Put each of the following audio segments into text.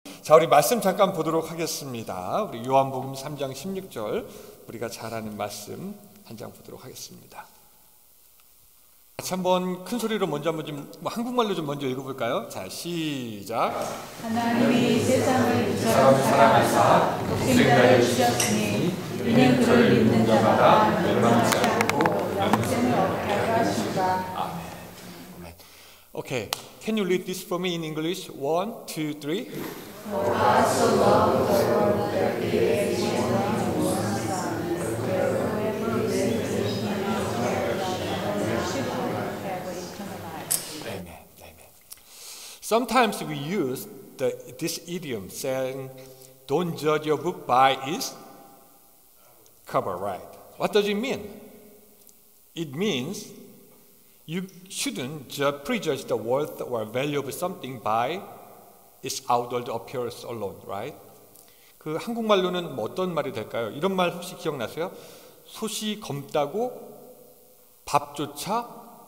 자, 우리 말씀 잠깐 보도록 하겠습니다. 우리 요한복음 3장 16절, 우리가 잘 아는 말씀 한 장 보도록 하겠습니다. 같이 한번 큰 소리로 먼저 한국말로 좀 먼저 읽어볼까요? 자, 시작. 하나님이 세상을 이처럼 사랑하사 독생자를 주셨으니 이는 그를 믿는 자마다 멸망치 않고 영생을 얻게 하시리라. 아멘. Okay, can you read this for me in English? 1, 2, 3. For God so loved the world that he gave his one Son, that whoever believes in him shall have eternal life. Amen. Amen. Sometimes we use this idiom saying, "Don't judge your book by its cover." Right? What does it mean? It means you shouldn't prejudge the worth or value of something by its outward appearance alone, right? 그 한국말로는 뭐 어떤 말이 될까요? 이런 말 혹시 기억나세요? 솥이 검다고 밥조차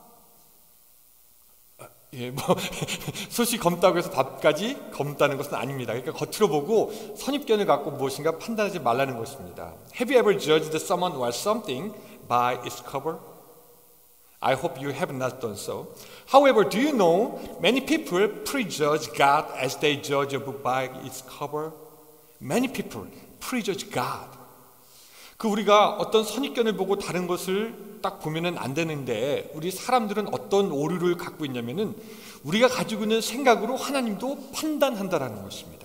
솥이 검다고 해서 밥까지 검다는 것은 아닙니다. 그러니까 겉으로 보고 선입견을 갖고 무엇인가 판단하지 말라는 것입니다. Have you ever judged someone or something by its cover? I hope you have not done so. However, do you know many people prejudge God as they judge a book by its cover? Many people prejudge God. 우리가 어떤 선입견을 보고 다른 것을 딱 보면은 안 되는데, 우리 사람들은 어떤 오류를 갖고 있냐면은 우리가 가지고 있는 생각으로 하나님도 판단한다라는 것입니다.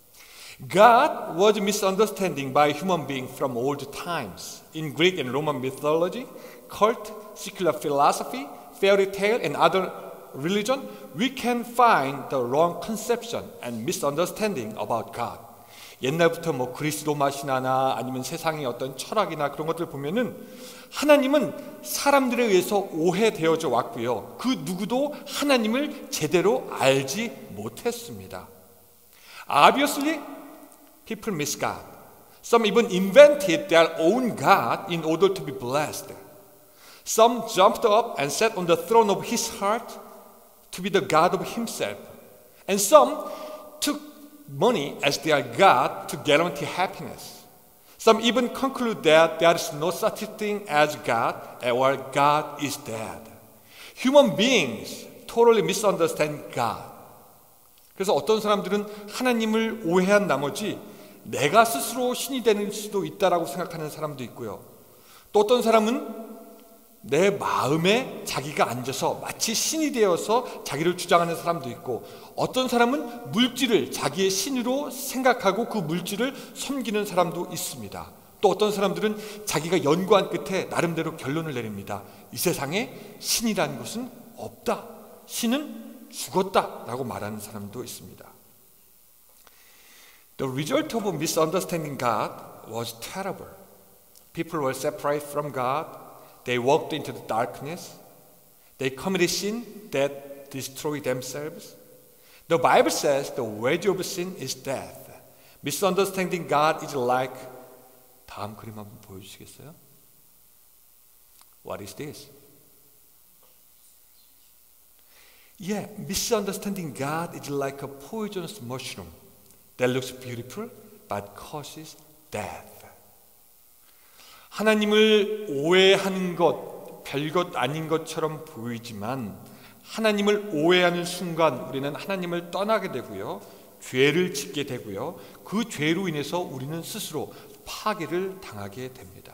God was misunderstanding by human beings from old times. In Greek and Roman mythology, cult, secular philosophy, fairy tale, and other religion, we can find the wrong conception and misunderstanding about God. 옛날부터 뭐 그리스 로마 신화나 아니면 세상의 어떤 철학이나 그런 것들 보면은 하나님은 사람들에 의해서 오해되어져 왔고요. 그 누구도 하나님을 제대로 알지 못했습니다. Obviously, people miss God. Some even invented their own God in order to be blessed. Some jumped up and sat on the throne of his heart to be the God of himself. And some took money as their God to guarantee happiness. Some even conclude that there is no such thing as God or God is dead. Human beings totally misunderstand God. 그래서 어떤 사람들은 하나님을 오해한 나머지 내가 스스로 신이 되는 수도 있다라고 생각하는 사람도 있고요. 또 어떤 사람은 내 마음에 자기가 앉아서 마치 신이 되어서 자기를 주장하는 사람도 있고, 어떤 사람은 물질을 자기의 신으로 생각하고 그 물질을 섬기는 사람도 있습니다. 또 어떤 사람들은 자기가 연구한 끝에 나름대로 결론을 내립니다. 이 세상에 신이라는 것은 없다. 신은 죽었다라고 말하는 사람도 있습니다. The result of misunderstanding God was terrible. People were separated from God. They walked into the darkness. They committed sin that destroyed themselves. The Bible says the wage of sin is death. Misunderstanding God is like, 다음 그림 한번 보여주시겠어요? What is this? Yeah, misunderstanding God is like a poisonous mushroom that looks beautiful but causes death. 하나님을 오해하는 것, 별것 아닌 것처럼 보이지만 하나님을 오해하는 순간 우리는 하나님을 떠나게 되고요, 죄를 짓게 되고요, 그 죄로 인해서 우리는 스스로 파괴를 당하게 됩니다.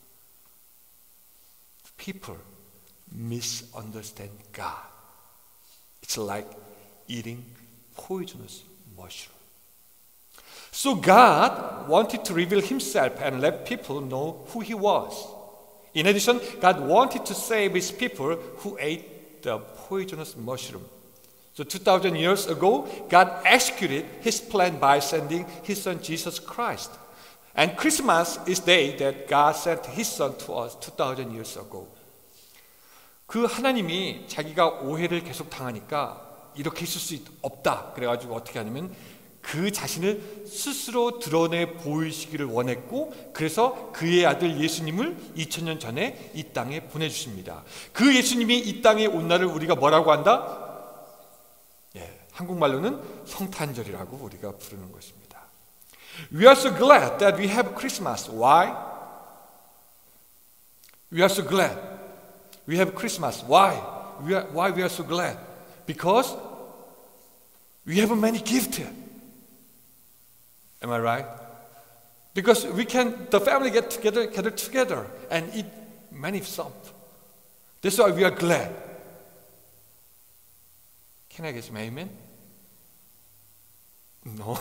People misunderstand God. It's like eating poisonous mushroom. So God wanted to reveal himself and let people know who he was. In addition, God wanted to save his people who ate the poisonous mushroom. So 2,000 years ago, God executed his plan by sending his son Jesus Christ. And Christmas is the day that God sent his son to us 2,000 years ago. 그 하나님이 자기가 오해를 계속 당하니까 이렇게 있을 수 없다. 그래가지고 어떻게 하냐면 그 자신을 스스로 드러내 보이시기를 원했고, 그래서 그의 아들 예수님을 2000년 전에 이 땅에 보내주십니다. 그 예수님이 이 땅에 온 날을 우리가 뭐라고 한다? 한국말로는 성탄절이라고 우리가 부르는 것입니다. We are so glad that we have Christmas. Why? We are so glad we have Christmas. Why? Why we are so glad? Because we have many gifts. Am I right? Because the family get together and eat many stuff. That's why we are glad. Can I get some amen? No.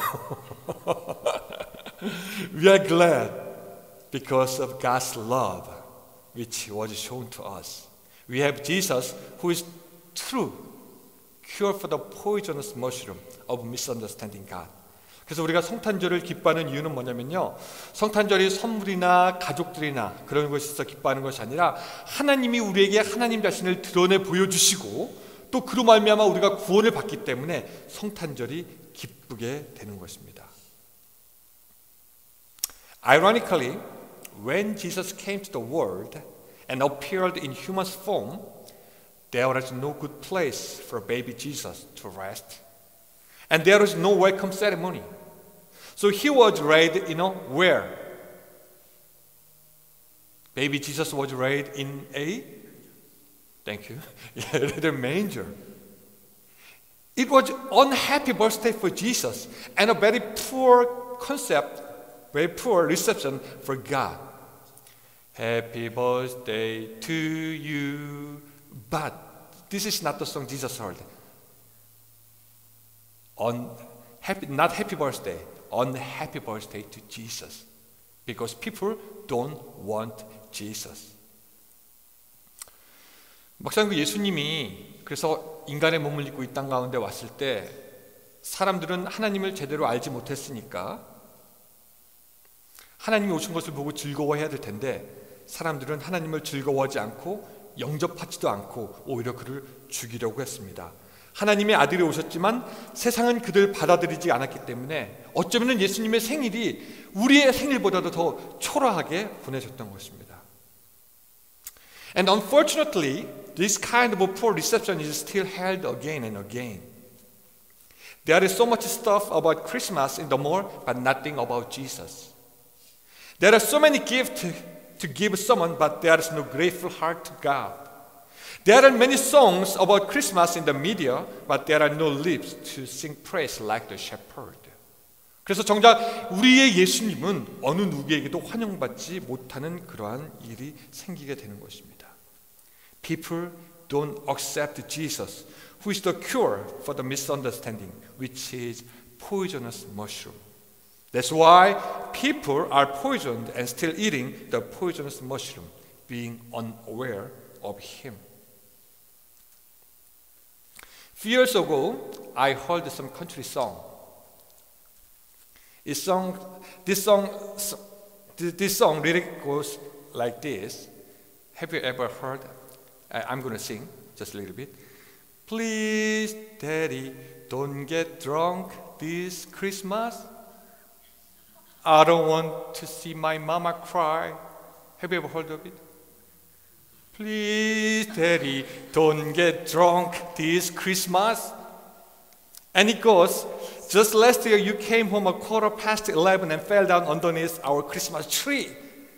We are glad because of God's love, which was shown to us. We have Jesus, who is true cure for the poisonous mushroom of misunderstanding God. 그래서 우리가 성탄절을 기뻐하는 이유는 뭐냐면요, 성탄절이 선물이나 가족들이나 그런 것에서 기뻐하는 것이 아니라 하나님이 우리에게 하나님 자신을 드러내 보여주시고 또 그로 말미암아 우리가 구원을 받기 때문에 성탄절이 기쁘게 되는 것입니다. Ironically, when Jesus came to the world and appeared in human form, there was no good place for baby Jesus to rest, and there was no welcome ceremony. So he was laid, where? Baby Jesus was laid in a, thank you, little manger. It was unhappy birthday for Jesus and a very poor concept, very poor reception for God. Happy birthday to you. But this is not the song Jesus heard. Not happy birthday, unhappy birthday to Jesus. Because people don't want Jesus. 막상 예수님이 그래서 인간의 몸을 입고 이 땅 가운데 왔을 때 사람들은 하나님을 제대로 알지 못했으니까 하나님이 오신 것을 보고 즐거워해야 될 텐데 사람들은 하나님을 즐거워하지 않고 영접하지도 않고 오히려 그를 죽이려고 했습니다. 하나님의 아들이 오셨지만 세상은 그들 받아들이지 않았기 때문에 어쩌면 예수님의 생일이 우리의 생일보다도 더 초라하게 보내셨던 것입니다. And unfortunately, this kind of a poor reception is still held again and again. There is so much stuff about Christmas in the mall, but nothing about Jesus. There are so many gifts to give someone, but there is no grateful heart to God. There are many songs about Christmas in the media, but there are no lips to sing praise like the shepherd. 그래서 정작 우리의 예수님은 어느 누구에게도 환영받지 못하는 그러한 일이 생기게 되는 것입니다. People don't accept Jesus, who is the cure for the misunderstanding, which is poisonous mushroom. That's why people are poisoned and still eating the poisonous mushroom, being unaware of him. Few years ago, I heard some country song. This song really goes like this. Have you ever heard? I'm going to sing just a little bit. Please, Daddy, don't get drunk this Christmas. I don't want to see my mama cry. Have you ever heard of it? Please, Daddy, don't get drunk this Christmas. And it goes, just last year you came home 11:15 and fell down underneath our Christmas tree.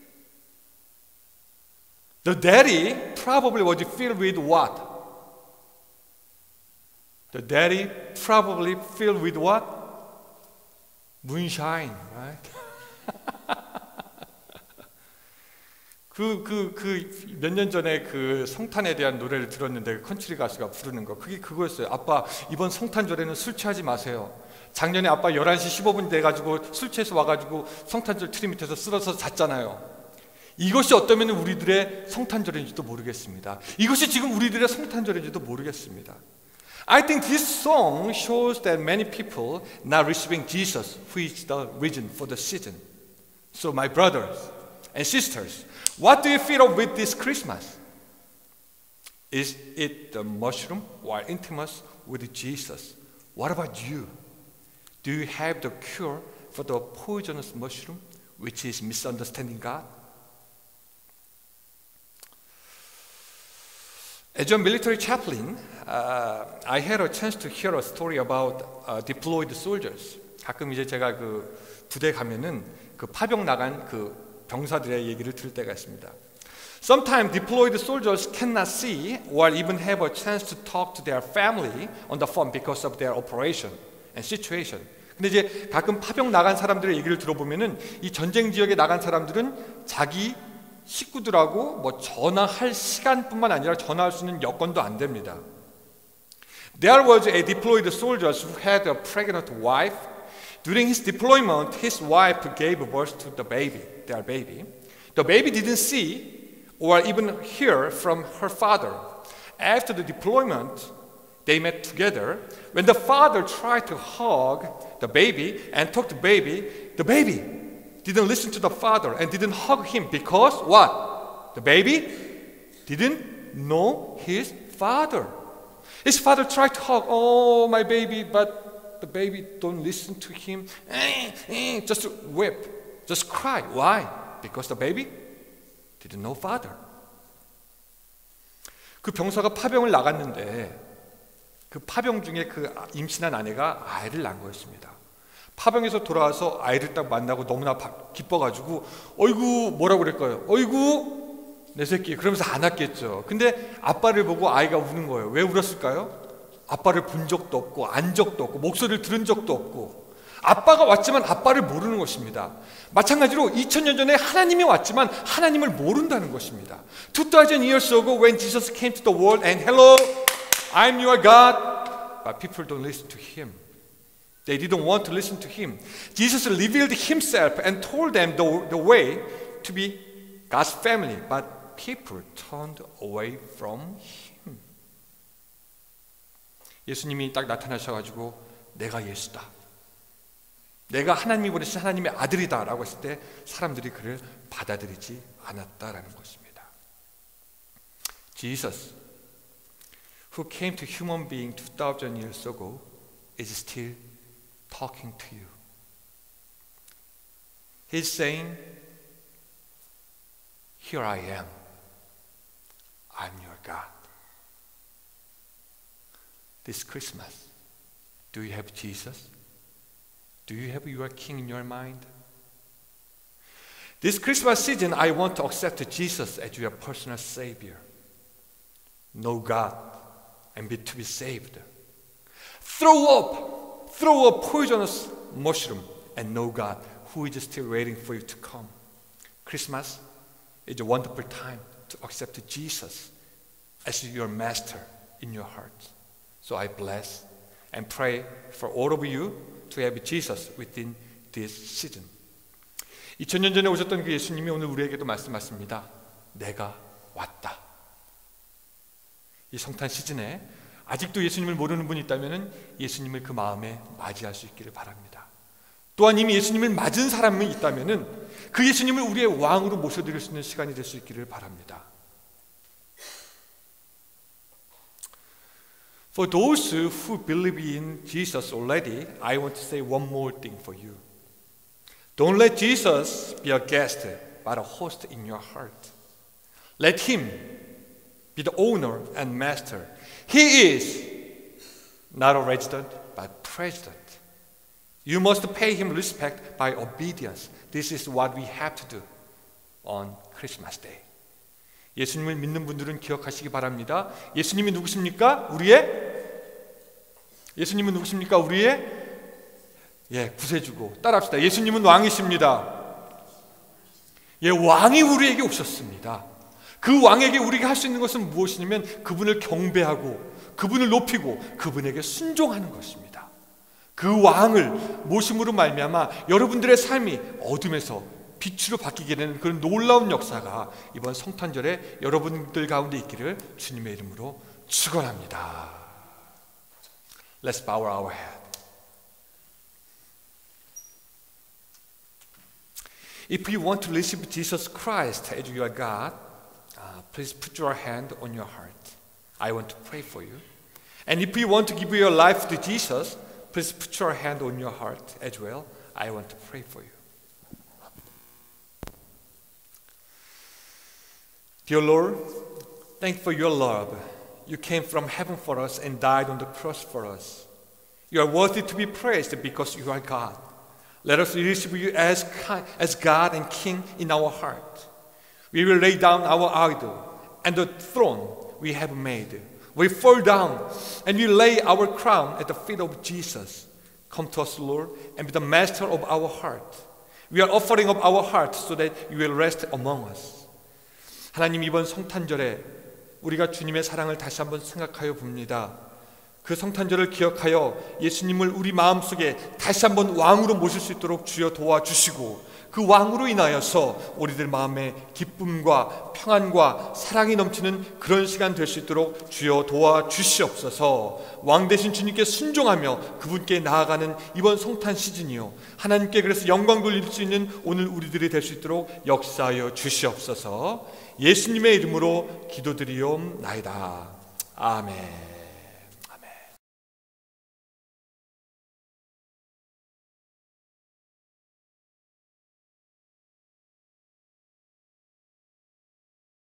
The daddy probably was filled with what? The daddy probably filled with what? Moonshine, right? 몇 년 전에 그 성탄에 대한 노래를 들었는데 컨트리 가수가 부르는 거 그게 그거였어요. 아빠 이번 성탄절에는 술 취하지 마세요. 작년에 아빠 11시 15분 돼가지고 술 취해서 와가지고 성탄절 트리 밑에서 쓰러서 잤잖아요. 이것이 어쩌면 우리들의 성탄절인지도 모르겠습니다. 이것이 지금 우리들의 성탄절인지도 모르겠습니다. I think this song shows that many people not receiving Jesus, who is the reason for the season. So my brothers and sisters, what do you feel of with this Christmas? Is it the mushroom or intimacy with Jesus? What about you? Do you have the cure for the poisonous mushroom, which is misunderstanding God? As a military chaplain, I had a chance to hear a story about deployed soldiers. 가끔 이제 제가 그 부대 가면은 그 파병 나간 그 병사들의 얘기를 들을 때가 있습니다. Sometimes deployed soldiers cannot see or even have a chance to talk to their family on the phone because of their operation and situation. 근데 이제 가끔 파병 나간 사람들의 얘기를 들어보면은 이 전쟁 지역에 나간 사람들은 자기 식구들하고 뭐 전화할 시간뿐만 아니라 전화할 수 있는 여건도 안 됩니다. There was a deployed soldier who had a pregnant wife. During his deployment, his wife gave birth to the baby, their baby. The baby didn't see or even hear from her father. After the deployment, they met together. When the father tried to hug the baby and talk to the baby didn't listen to the father and didn't hug him because what? The baby didn't know his father. His father tried to hug, oh, my baby, but the baby don't listen to him. Just weep, just cry. Why? Because the baby didn't know father. 그 병사가 파병을 나갔는데 그 파병 중에 그 임신한 아내가 아이를 낳은 거였습니다. 파병에서 돌아와서 아이를 딱 만나고 너무나 기뻐가지고 어이구 뭐라고 그럴까요? 어이구 내 새끼 그러면서 안았겠죠. 근데 아빠를 보고 아이가 우는 거예요. 왜 울었을까요? 아빠를 본 적도 없고 안 적도 없고 목소리를 들은 적도 없고 아빠가 왔지만 아빠를 모르는 것입니다. 마찬가지로 2000년 전에 하나님이 왔지만 하나님을 모른다는 것입니다. 2000 years ago when Jesus came to the world and hello, I'm your God, but people don't listen to him. They didn't want to listen to him. Jesus revealed himself and told them the way to be God's family, but people turned away from him. 예수님이 딱 나타나셔가지고 내가 예수다. 내가 하나님이 보내신 하나님의 아들이다 라고 했을 때 사람들이 그를 받아들이지 않았다라는 것입니다. Jesus, who came to human being 2000 years ago, is still talking to you. He's saying, here I am. I'm your God. This Christmas, do you have Jesus? Do you have your King in your mind? This Christmas season, I want to accept Jesus as your personal Savior. Know God and to be saved. Throw a poisonous mushroom and know God who is still waiting for you to come. Christmas is a wonderful time to accept Jesus as your master in your heart. So I bless and pray for all of you to have Jesus within this season. 2000년 전에 오셨던 그 예수님이 오늘 우리에게도 말씀하십니다. 내가 왔다. 이 성탄 시즌에 아직도 예수님을 모르는 분이 있다면 예수님을 그 마음에 맞이할 수 있기를 바랍니다. 또한 이미 예수님을 맞은 사람이 있다면 그 예수님을 우리의 왕으로 모셔드릴 수 있는 시간이 될 수 있기를 바랍니다. For those who believe in Jesus already, I want to say one more thing for you. Don't let Jesus be a guest, but a host in your heart. Let him be the owner and master. He is not a resident, but president. You must pay him respect by obedience. This is what we have to do on Christmas Day. 예수님을 믿는 분들은 기억하시기 바랍니다. 예수님이 누구십니까? 예수님은 누구십니까? 우리의 구세주고 따라합시다. 예수님은 왕이십니다. 왕이 우리에게 오셨습니다. 그 왕에게 우리가 할 수 있는 것은 무엇이냐면 그분을 경배하고 그분을 높이고 그분에게 순종하는 것입니다. 그 왕을 모심으로 말미암아 여러분들의 삶이 어둠에서 빛으로 바뀌게 되는 그런 놀라운 역사가 이번 성탄절에 여러분들 가운데 있기를 주님의 이름으로 축원합니다. Let's bow our head. If you want to receive Jesus Christ as your God, please put your hand on your heart. I want to pray for you. And if you want to give your life to Jesus, please put your hand on your heart as well. I want to pray for you. Dear Lord, thank you for your love, You came from heaven for us and died on the cross for us. You are worthy to be praised because you are God. Let us receive you as God and King in our heart. We will lay down our idol and the throne we have made. We fall down and we lay our crown at the feet of Jesus. Come to us, Lord, and be the master of our heart. We are offering up our heart so that you will rest among us. 하나님, 이번 성탄절에 우리가 주님의 사랑을 다시 한번 생각하여 봅니다. 그 성탄절을 기억하여 예수님을 우리 마음속에 다시 한번 왕으로 모실 수 있도록 주여 도와주시고, 그 왕으로 인하여서 우리들 마음에 기쁨과 평안과 사랑이 넘치는 그런 시간 될 수 있도록 주여 도와주시옵소서. 왕 되신 주님께 순종하며 그분께 나아가는 이번 성탄 시즌이요, 하나님께 그래서 영광 돌릴 수 있는 오늘 우리들이 될 수 있도록 역사하여 주시옵소서. 예수님의 이름으로 기도드리옵나이다. 아멘.